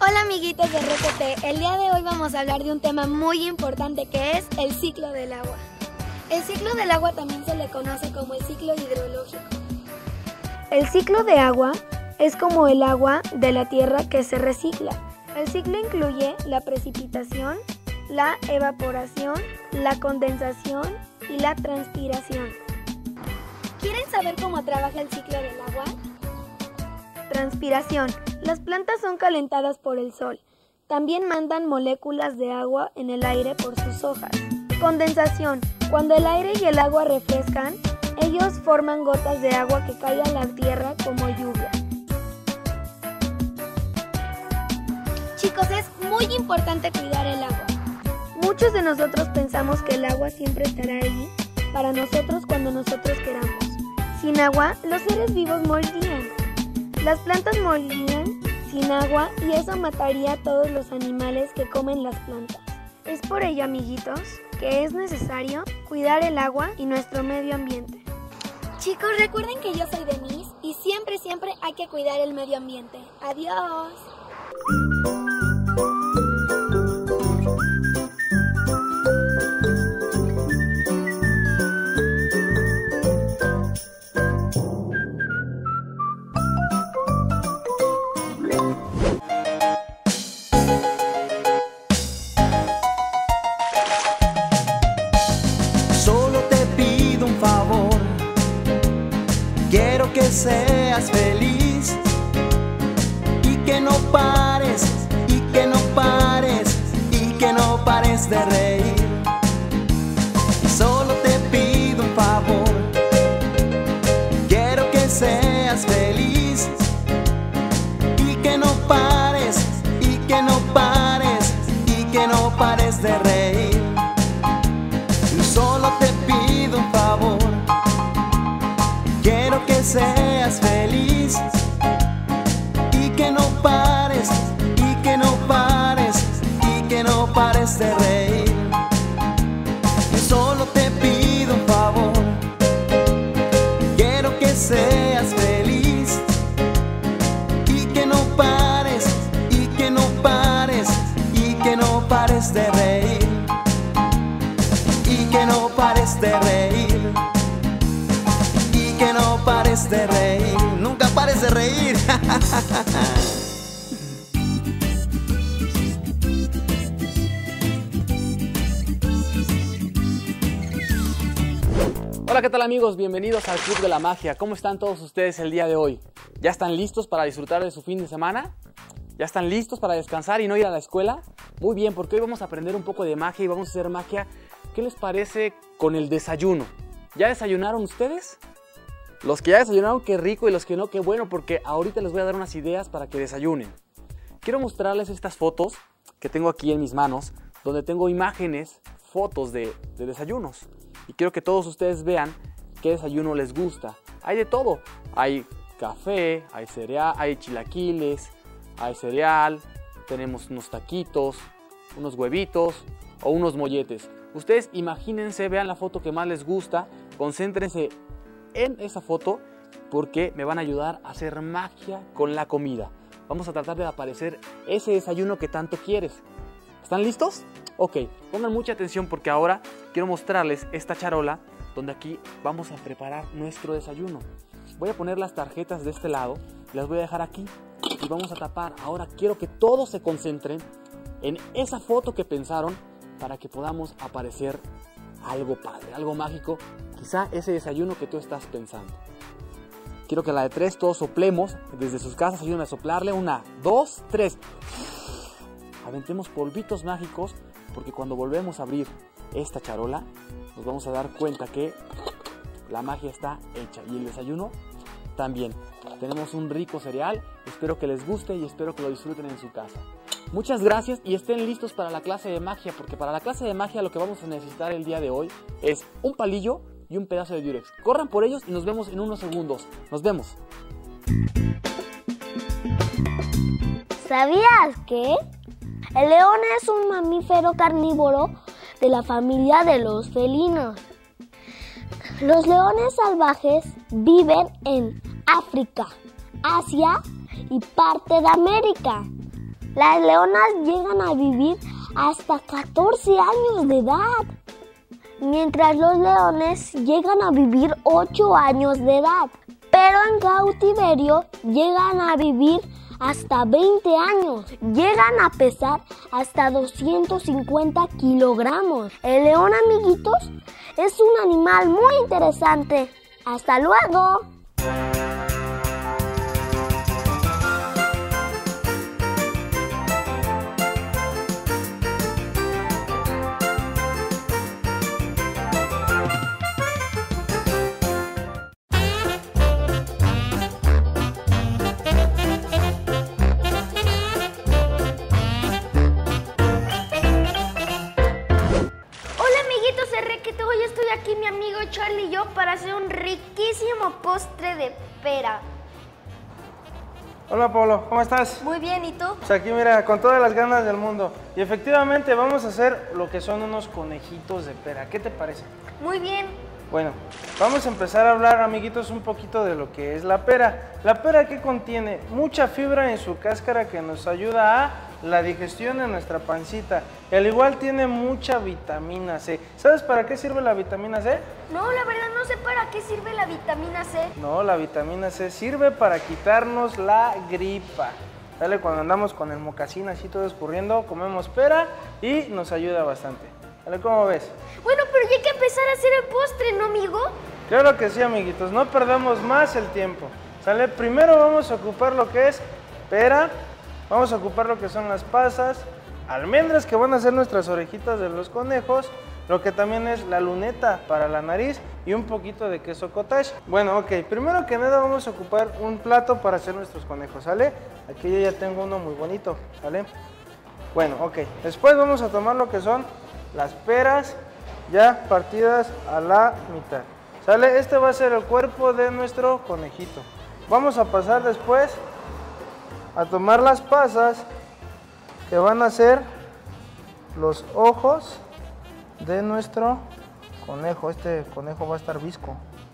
Hola amiguitos de RCT, el día de hoy vamos a hablar de un tema muy importante que es el ciclo del agua. El ciclo del agua también se le conoce como el ciclo hidrológico. El ciclo de agua es como el agua de la tierra que se recicla. El ciclo incluye la precipitación, la evaporación, la condensación y la transpiración. ¿Quieren saber cómo trabaja el ciclo del agua? Transpiración. Las plantas son calentadas por el sol. También mandan moléculas de agua en el aire por sus hojas. Condensación. Cuando el aire y el agua refrescan, ellos forman gotas de agua que caen a la tierra como lluvia. Chicos, es muy importante cuidar el agua. Muchos de nosotros pensamos que el agua siempre estará ahí para nosotros cuando nosotros queramos. Sin agua, los seres vivos morirían. Las plantas morirían sin agua y eso mataría a todos los animales que comen las plantas. Es por ello, amiguitos, que es necesario cuidar el agua y nuestro medio ambiente. Chicos, recuerden que yo soy Denise y siempre hay que cuidar el medio ambiente. ¡Adiós! Quiero que seas feliz y que no pares, y que no pares, y que no pares de reír. Solo te pido un favor. Quiero que seas feliz y que no pares, y que no pares, y que no pares de reír. Solo te pido un favor. Quiero que seas feliz y que no pares, y que no pares, y que no pares de reír. Solo te pido un favor. Quiero que seas feliz y que no pares, y que no pares, y que no pares de reír. Y que no pares de reír. Que no pares de reír, nunca pares de reír. Hola, ¿qué tal amigos? Bienvenidos al Club de la Magia. ¿Cómo están todos ustedes el día de hoy? ¿Ya están listos para disfrutar de su fin de semana? ¿Ya están listos para descansar y no ir a la escuela? Muy bien, porque hoy vamos a aprender un poco de magia y vamos a hacer magia. ¿Qué les parece con el desayuno? ¿Ya desayunaron ustedes? Los que ya desayunaron, qué rico, y los que no, qué bueno, porque ahorita les voy a dar unas ideas para que desayunen. Quiero mostrarles estas fotos que tengo aquí en mis manos, donde tengo imágenes, fotos de desayunos. Y quiero que todos ustedes vean qué desayuno les gusta. Hay de todo. Hay café, hay cereal, hay chilaquiles, hay cereal, tenemos unos taquitos, unos huevitos o unos molletes. Ustedes imagínense, vean la foto que más les gusta, concéntrense en esa foto porque me van a ayudar a hacer magia con la comida. Vamos a tratar de aparecer ese desayuno que tanto quieres. ¿Están listos? Ok, pongan mucha atención porque ahora quiero mostrarles esta charola donde aquí vamos a preparar nuestro desayuno. Voy a poner las tarjetas de este lado, las voy a dejar aquí y vamos a tapar. Ahora quiero que todos se concentren en esa foto que pensaron para que podamos aparecer algo padre, algo mágico, quizá ese desayuno que tú estás pensando. Quiero que a la de 3 todos soplemos, desde sus casas ayuden a soplarle. 1, 2, 3. Aventemos polvitos mágicos, porque cuando volvemos a abrir esta charola, nos vamos a dar cuenta que la magia está hecha y el desayuno también. Tenemos un rico cereal, espero que les guste y espero que lo disfruten en su casa. Muchas gracias y estén listos para la clase de magia, porque para la clase de magia lo que vamos a necesitar el día de hoy es un palillo y un pedazo de Durex. Corran por ellos y nos vemos en unos segundos. Nos vemos. ¿Sabías que el león es un mamífero carnívoro de la familia de los felinos? Los leones salvajes viven en África, Asia y parte de América. Las leonas llegan a vivir hasta 14 años de edad, mientras los leones llegan a vivir 8 años de edad. Pero en cautiverio llegan a vivir hasta 20 años. Llegan a pesar hasta 250 kilogramos. El león, amiguitos, es un animal muy interesante. ¡Hasta luego! Hoy estoy aquí mi amigo Charlie y yo para hacer un riquísimo postre de pera. Hola Pablo, ¿cómo estás? Muy bien, ¿y tú? Pues aquí mira, con todas las ganas del mundo. Y efectivamente vamos a hacer lo que son unos conejitos de pera. ¿Qué te parece? Muy bien. Bueno, vamos a empezar a hablar, amiguitos, un poquito de lo que es la pera. La pera que contiene mucha fibra en su cáscara que nos ayuda a la digestión en nuestra pancita. Y al igual tiene mucha vitamina C. ¿Sabes para qué sirve la vitamina C? No, la verdad no sé para qué sirve la vitamina C. No, la vitamina C sirve para quitarnos la gripa. ¿Sale? Cuando andamos con el mocasín así todo escurriendo, comemos pera y nos ayuda bastante. ¿Sale? ¿Cómo ves? Bueno, pero ya hay que empezar a hacer el postre, ¿no, amigo? Claro que sí, amiguitos, no perdamos más el tiempo. ¿Sale? Primero vamos a ocupar lo que es pera, vamos a ocupar lo que son las pasas, almendras que van a ser nuestras orejitas de los conejos, lo que también es la luneta para la nariz y un poquito de queso cottage. Bueno, ok, primero que nada vamos a ocupar un plato para hacer nuestros conejos, ¿sale? Aquí yo ya tengo uno muy bonito, ¿sale? Bueno, ok, después vamos a tomar lo que son las peras ya partidas a la mitad, ¿sale? Este va a ser el cuerpo de nuestro conejito. Vamos a pasar después a tomar las pasas que van a ser los ojos de nuestro conejo. Este conejo va a estar visco,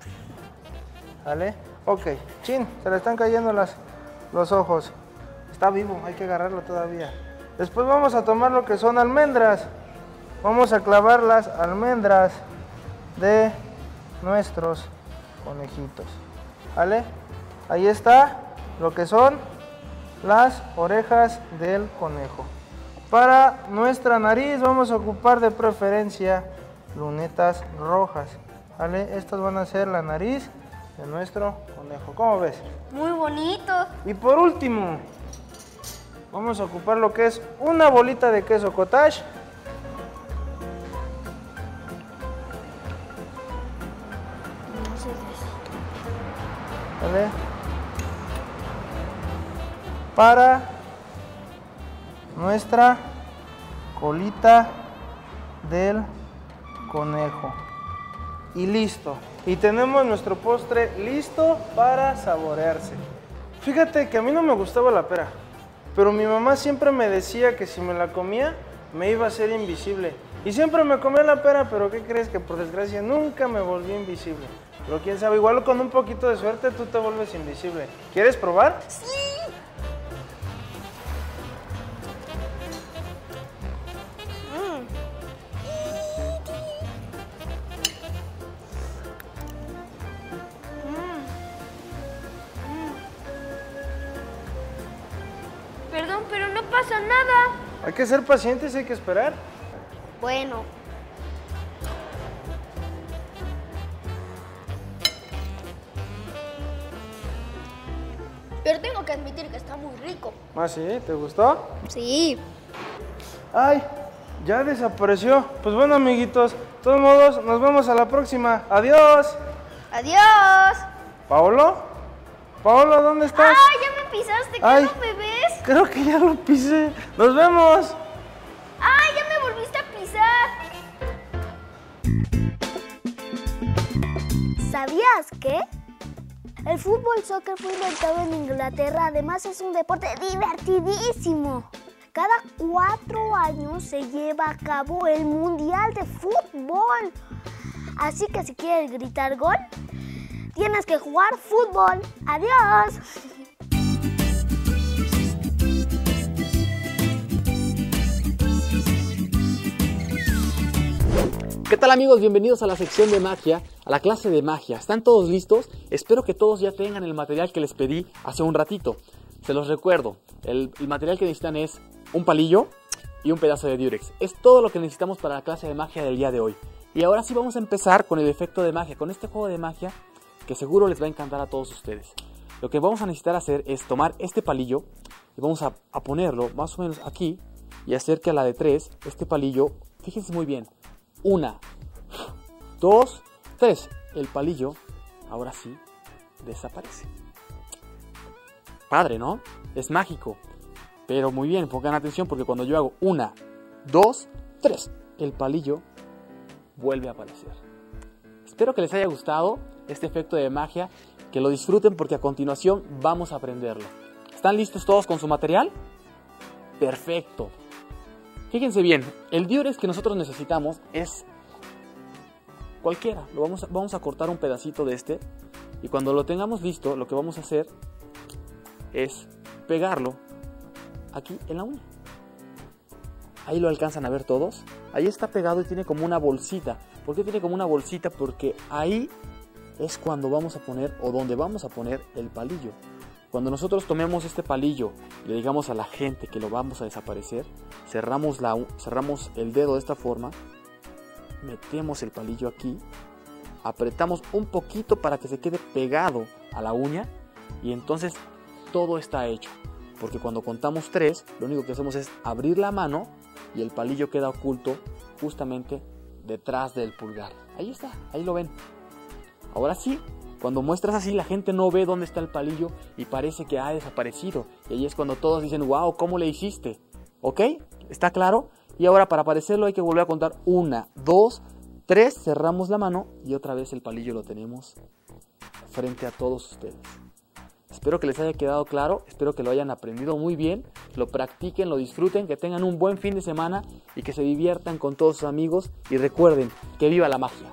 ¿vale? Ok, chin, se le están cayendo los ojos. Está vivo, hay que agarrarlo todavía. Después vamos a tomar lo que son almendras. Vamos a clavar las almendras de nuestros conejitos, ¿vale? Ahí está lo que son las orejas del conejo. Para nuestra nariz vamos a ocupar de preferencia lunetas rojas, ¿vale? Estas van a ser la nariz de nuestro conejo. ¿Cómo ves? Muy bonito. Y por último, vamos a ocupar lo que es una bolita de queso cottage. ¿Vale? Para nuestra colita del conejo. Y listo. Y tenemos nuestro postre listo para saborearse. Fíjate que a mí no me gustaba la pera, pero mi mamá siempre me decía que si me la comía me iba a ser invisible. Y siempre me comía la pera, pero ¿qué crees? Que por desgracia nunca me volví invisible. Pero quién sabe, igual con un poquito de suerte tú te vuelves invisible. ¿Quieres probar? Sí. Perdón, pero no pasa nada. Hay que ser pacientes, hay que esperar. Bueno. Pero tengo que admitir que está muy rico. ¿Ah, sí? ¿Te gustó? Sí. ¡Ay! Ya desapareció. Pues bueno, amiguitos, de todos modos, nos vemos a la próxima. ¡Adiós! ¡Adiós! ¿Paolo? ¿Paolo, dónde estás? ¡Ay, ya me pisaste! ¿Qué Ay. no me ves? Creo que ya lo pisé. ¡Nos vemos! ¡Ay, ya me volviste a pisar! ¿Sabías que? El fútbol soccer fue inventado en Inglaterra, además es un deporte divertidísimo. Cada 4 años se lleva a cabo el Mundial de Fútbol. Así que si quieres gritar gol, tienes que jugar fútbol. ¡Adiós! ¿Qué tal amigos? Bienvenidos a la sección de magia, a la clase de magia. ¿Están todos listos? Espero que todos ya tengan el material que les pedí hace un ratito. Se los recuerdo, el material que necesitan es un palillo y un pedazo de diurex. Es todo lo que necesitamos para la clase de magia del día de hoy. Y ahora sí vamos a empezar con el efecto de magia, con este juego de magia que seguro les va a encantar a todos ustedes. Lo que vamos a necesitar hacer es tomar este palillo y vamos a ponerlo más o menos aquí y hacer que a la de 3 este palillo, fíjense muy bien, 1, 2, 3. El palillo, ahora sí, desaparece. Padre, ¿no? Es mágico. Pero muy bien, pongan atención porque cuando yo hago 1, 2, 3, el palillo vuelve a aparecer. Espero que les haya gustado este efecto de magia, que lo disfruten porque a continuación vamos a aprenderlo. ¿Están listos todos con su material? Perfecto. Fíjense bien, el diurex que nosotros necesitamos es cualquiera. Vamos a cortar un pedacito de este y cuando lo tengamos listo, lo que vamos a hacer es pegarlo aquí en la uña. Ahí lo alcanzan a ver todos. Ahí está pegado y tiene como una bolsita. ¿Por qué tiene como una bolsita? Porque ahí es cuando vamos a poner o donde vamos a poner el palillo. Cuando nosotros tomemos este palillo y le digamos a la gente que lo vamos a desaparecer, cerramos el dedo de esta forma, metemos el palillo aquí, apretamos un poquito para que se quede pegado a la uña y entonces todo está hecho. Porque cuando contamos 3, lo único que hacemos es abrir la mano y el palillo queda oculto justamente detrás del pulgar. Ahí está, ahí lo ven. Ahora sí, cuando muestras así, la gente no ve dónde está el palillo y parece que ha desaparecido. Y ahí es cuando todos dicen, wow, ¿cómo le hiciste? ¿Ok? ¿Está claro? Y ahora para aparecerlo hay que volver a contar 1, 2, 3, cerramos la mano y otra vez el palillo lo tenemos frente a todos ustedes. Espero que les haya quedado claro, espero que lo hayan aprendido muy bien, lo practiquen, lo disfruten, que tengan un buen fin de semana y que se diviertan con todos sus amigos y recuerden que viva la magia.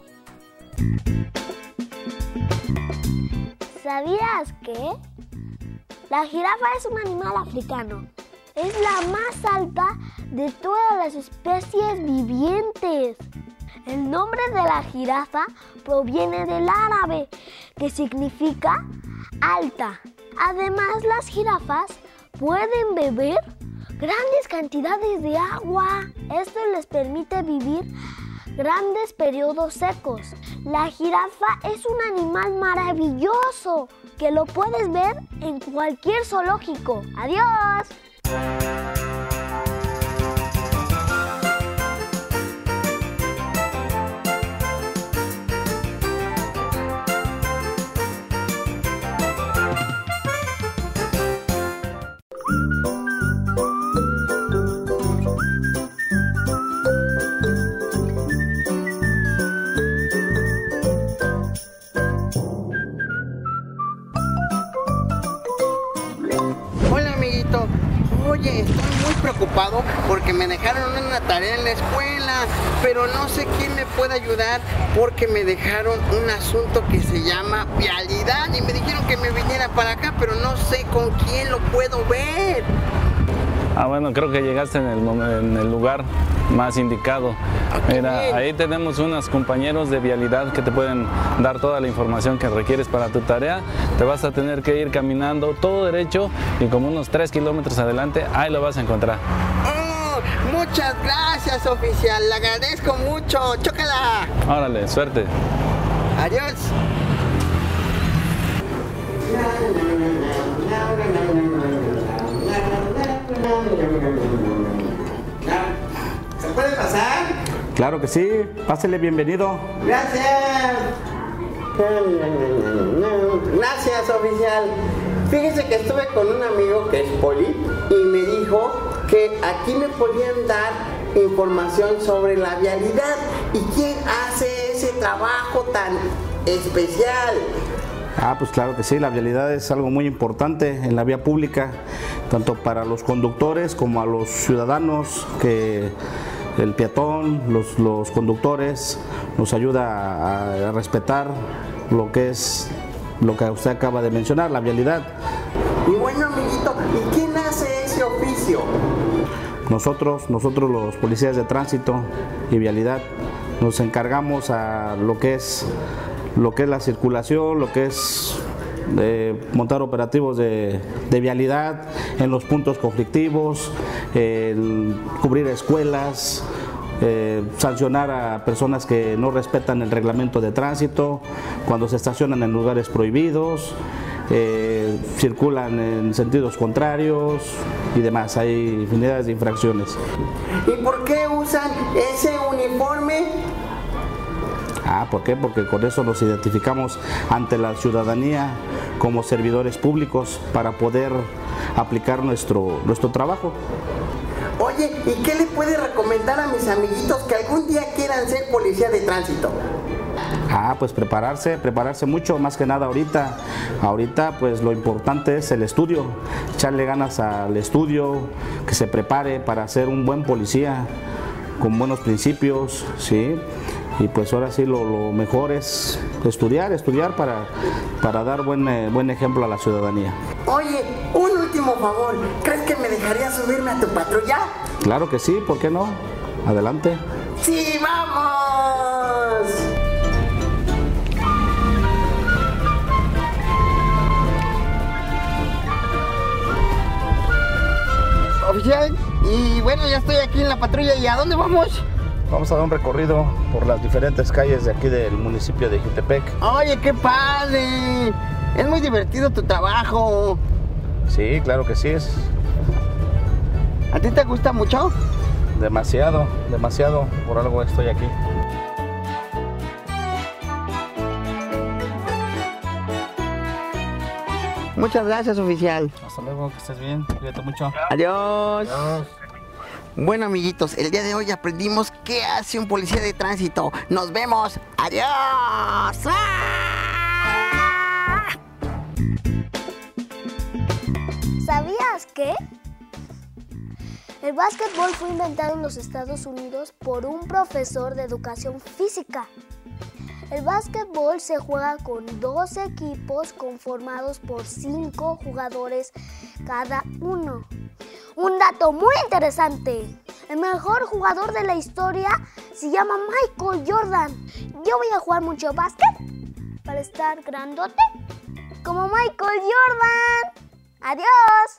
¿Sabías que la jirafa es un animal africano? Es la más alta de todas las especies vivientes. El nombre de la jirafa proviene del árabe, que significa alta. Además, las jirafas pueden beber grandes cantidades de agua. Esto les permite vivir grandes periodos secos. La jirafa es un animal maravilloso que lo puedes ver en cualquier zoológico. ¡Adiós! Oye, estoy muy preocupado porque me dejaron una tarea en la escuela, pero no sé quién me puede ayudar porque me dejaron un asunto que se llama vialidad y me dijeron que me viniera para acá, pero no sé con quién lo puedo ver. Bueno, creo que llegaste en el lugar más indicado. Mira, ahí tenemos unos compañeros de vialidad que te pueden dar toda la información que requieres para tu tarea. Te vas a tener que ir caminando todo derecho y como unos 3 kilómetros adelante, ahí lo vas a encontrar. ¡Oh! Muchas gracias, oficial. Le agradezco mucho. ¡Chócala! Órale, suerte. Adiós. ¿Se puede pasar? Claro que sí, pásele, bienvenido. Gracias. Gracias, oficial. Fíjese que estuve con un amigo que es poli y me dijo que aquí me podían dar información sobre la vialidad y quién hace ese trabajo tan especial. Pues claro que sí, la vialidad es algo muy importante en la vía pública, tanto para los conductores como a los ciudadanos, que el peatón, los conductores, nos ayuda a respetar lo que usted acaba de mencionar, la vialidad. Y bueno, amiguito, ¿y quién hace ese oficio? Nosotros los policías de tránsito y vialidad nos encargamos a lo que es la circulación, lo que es montar operativos de vialidad en los puntos conflictivos, cubrir escuelas, sancionar a personas que no respetan el reglamento de tránsito, cuando se estacionan en lugares prohibidos, circulan en sentidos contrarios y demás. Hay infinidades de infracciones. ¿Y por qué usan ese uniforme? ¿Por qué? Porque con eso nos identificamos ante la ciudadanía como servidores públicos para poder aplicar nuestro trabajo. Oye, ¿y qué le puede recomendar a mis amiguitos que algún día quieran ser policía de tránsito? Pues prepararse mucho, más que nada ahorita. Ahorita pues lo importante es el estudio, echarle ganas al estudio, que se prepare para ser un buen policía, con buenos principios, ¿sí? Y pues ahora sí lo mejor es estudiar para dar buen ejemplo a la ciudadanía. Oye, un último favor, ¿crees que me dejarías subirme a tu patrulla? Claro que sí, ¿por qué no? Adelante. ¡Sí, vamos! Oficial, y bueno, ya estoy aquí en la patrulla. ¿Y a dónde vamos? Vamos a dar un recorrido por las diferentes calles de aquí del municipio de Jutepec. Oye, qué padre. Es muy divertido tu trabajo. Sí, claro que sí es. ¿A ti te gusta mucho? Demasiado, por algo estoy aquí. Muchas gracias, oficial. Hasta luego, que estés bien, cuídate mucho. Adiós. Adiós. Bueno, amiguitos, el día de hoy aprendimos qué hace un policía de tránsito. ¡Nos vemos! ¡Adiós! ¡Ah! ¿Sabías que? El básquetbol fue inventado en los Estados Unidos por un profesor de educación física. El básquetbol se juega con 2 equipos conformados por 5 jugadores cada uno. Un dato muy interesante, el mejor jugador de la historia se llama Michael Jordan. Yo voy a jugar mucho básquet para estar grandote como Michael Jordan. ¡Adiós!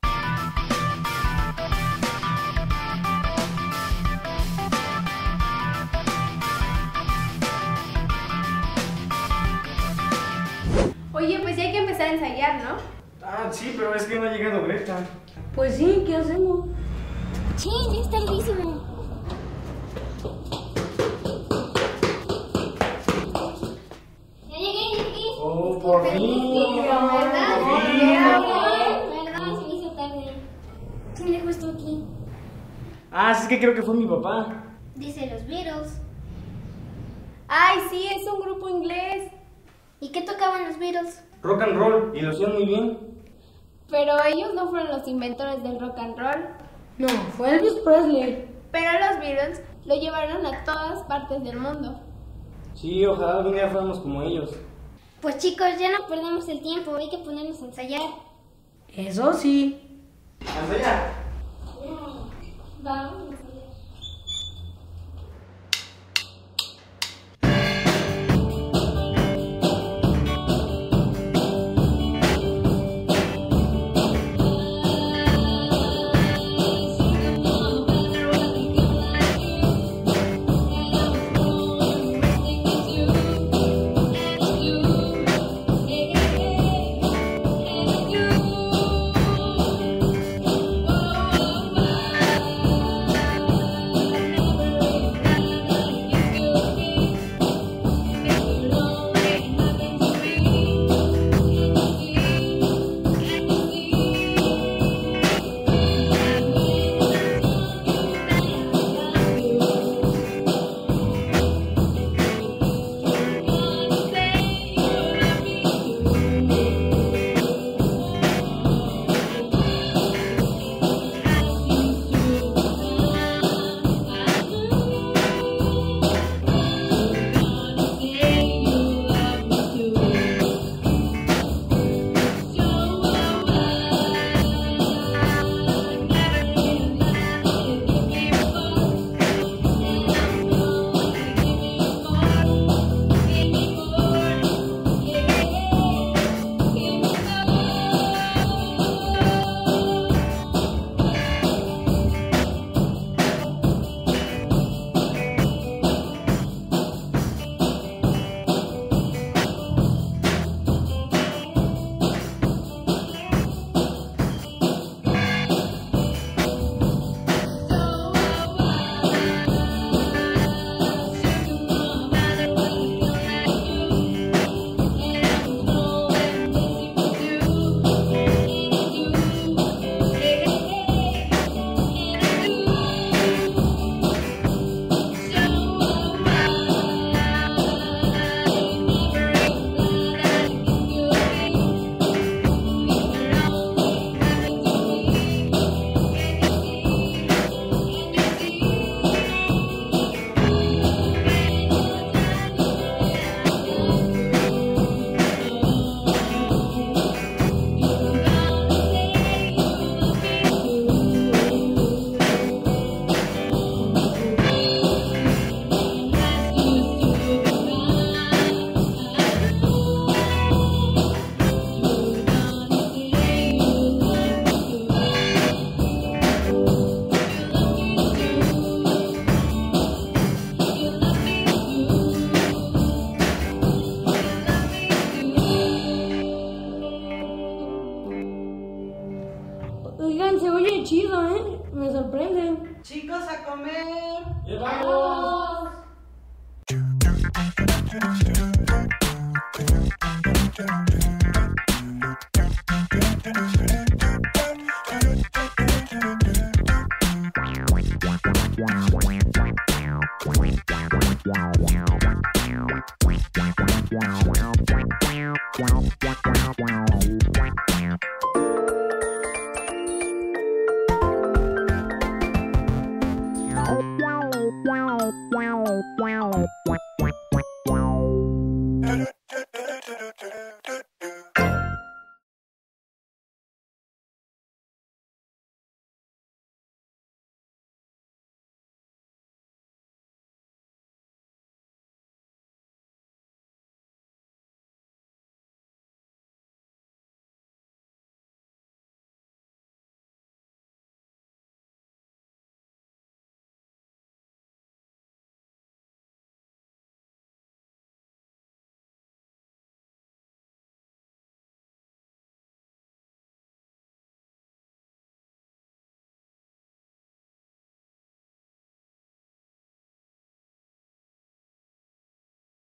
Oye, pues ya hay que empezar a ensayar, ¿no? Sí, pero es que no ha llegado Greta. Pues sí, ¿qué hacemos? Sí, ya está listísimo. Ya llegué. Oh, por fin. ¿Verdad? ¿Verdad? Se me hizo tarde. ¿Quién dejó esto aquí? Es que creo que fue mi papá. Dice los Beatles. Ay, sí, es un grupo inglés. ¿Y qué tocaban los Beatles? Rock and roll, y lo hacían muy bien. Pero ellos no fueron los inventores del rock and roll. No, fue Elvis Presley. Pero los Beatles lo llevaron a todas partes del mundo. Sí, ojalá algún día fuéramos como ellos. Pues chicos, ya no perdamos el tiempo, hay que ponernos a ensayar. Eso sí. ¡Hasta allá! Vamos. Oigan, se oye chido, ¿eh? Me sorprende. Chicos, a comer. ¡Vamos!